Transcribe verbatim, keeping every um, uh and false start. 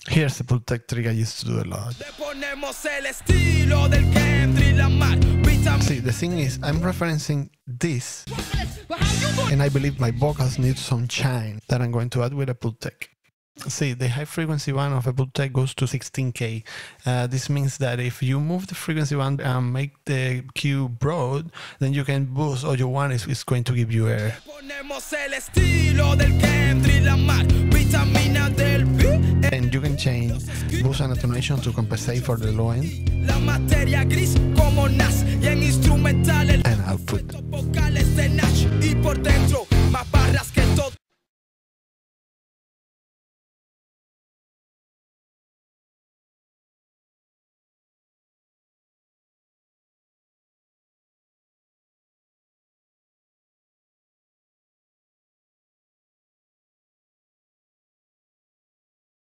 Here's the Pultec trick I used to do a lot. See, the thing is, I'm referencing this, and I believe my vocals need some shine that I'm going to add with a Pultec. See, the high frequency band of a Pultec goes to sixteen K. Uh, this means that if you move the frequency band and make the Q broad, then you can boost all you want. Is it's going to give you air. And you can change boost and attenuation to compensate for the low end. And output.